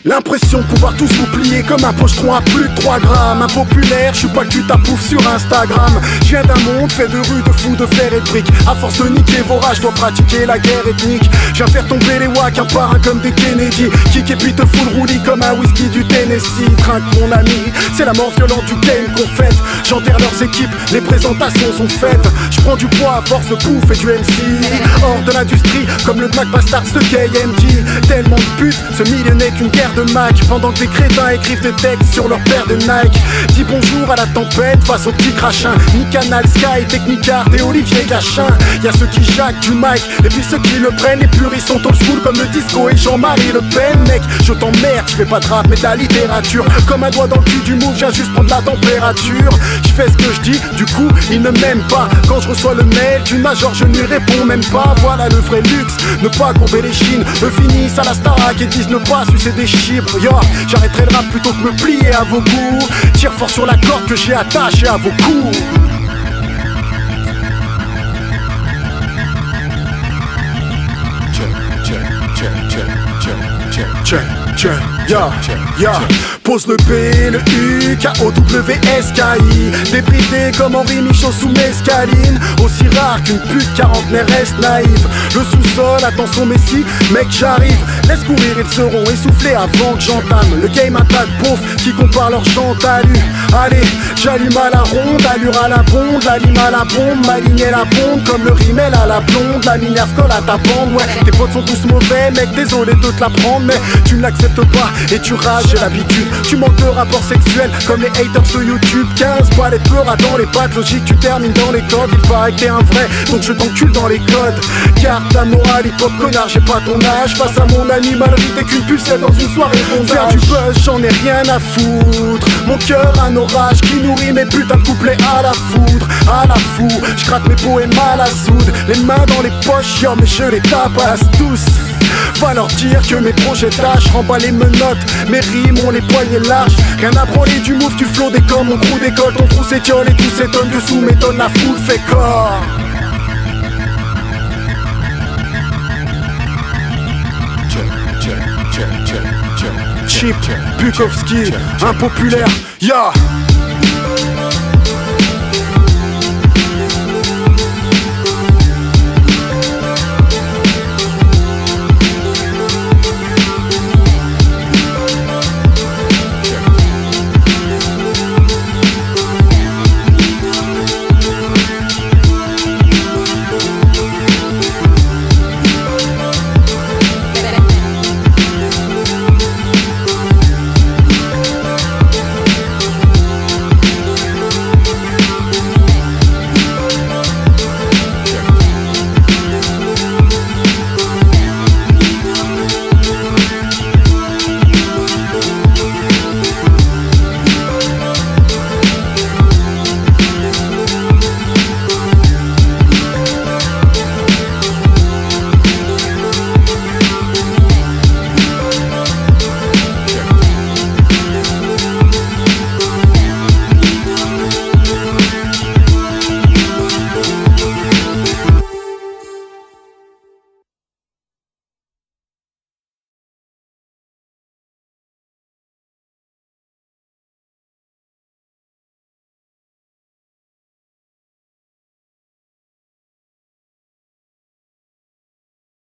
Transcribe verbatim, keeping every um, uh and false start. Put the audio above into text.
L'impression de pouvoir tous vous plier comme un pochetron à plus de trois grammes. Impopulaire, je suis pas le cul à pouf sur Instagram. Je viens d'un monde fait de rues, de fous, de fer et de briques. À force de niquer vos rages, je dois pratiquer la guerre ethnique. Je viens faire tomber les wacks, un par un comme des Kennedy. Kick et puis te full roulis comme un whisky du Tennessee. Trinque mon ami, c'est la mort violente du game qu'on fête. J'enterre leurs équipes, les présentations sont faites. Je prends du poids à force de bouffe et du M C. Hors de l'industrie, comme le Mac Bastards de K M G. Tellement de putes, ce milieu n'est qu'une guerre de Mac. Pendant que des crétins écrivent des textes sur leur paire de Nike. Dis bonjour à la tempête face au petit crachin. Ni Canal Sky, Technicart et Olivier Gachin. Y'a ceux qui jacquent du mic et puis ceux qui le prennent. Les puristes sont old school comme le disco et Jean-Marie Le Pen. Mec, je t'emmerde, je fais pas de rap mais de la littérature. Comme un doigt dans le cul du move, viens juste prendre la température. Je fais ce que je dis, du coup ils ne m'aiment pas. Quand je reçois le mail du major, je ne lui réponds même pas. Voilà le vrai luxe, ne pas courber les chines. Eux finissent à la Starac et disent ne pas sucer des chibres. Yo, j'arrêterai le rap plutôt que me plier à vos goûts. Tire fort sur la corde que j'ai attachée à vos coups. Check, check, ya, ya. Pose le P, le U, K O W S K I. Débridé comme Henri Michaud sous mescaline. Aussi rare qu'une pute quarantenaire reste naïve. Le sous-sol attend son messie, mec j'arrive. Laisse courir, ils seront essoufflés avant que j'entame. Le game un tas de pauvres qui comparent leur chante à lui. Allez, j'allume à la ronde, allure à la bonde. La lime à la bombe, ma ligne est la bombe. Comme le rimel à la blonde, la minerve colle à ta bande. Ouais, tes potes sont tous mauvais, mec, désolé de te la prendre. Mais tu ne l'acceptes pas et tu rages, j'ai l'habitude. Tu manques de rapports sexuels comme les haters de YouTube. Quinze balais de peur dans les pattes, logique tu termines dans les codes. Il paraît que t'es un vrai, donc je t'encule dans les codes. Garde ta morale, hip-hop connard, j'ai pas ton âge. Face à mon animalerie, t'es qu'une pulsette dans une soirée bondage. Faire du buzz, j'en ai rien à foutre. Mon cœur un orage qui nourrit mes putains de couplets à la foudre. À la fou, je gratte mes poèmes à la soude. Les mains dans les poches, yo mais je les tabasse tous. Va leur dire que mes projets tâches remballe les menottes, mes rimes ont les poignets larges. Rien à branler du move, tu flot des comme mon crew d'école. Ton trou s'étiole et tout s'étonne dessous m'étonne, la foule fait corps. Chip, Bukowski, impopulaire, ya.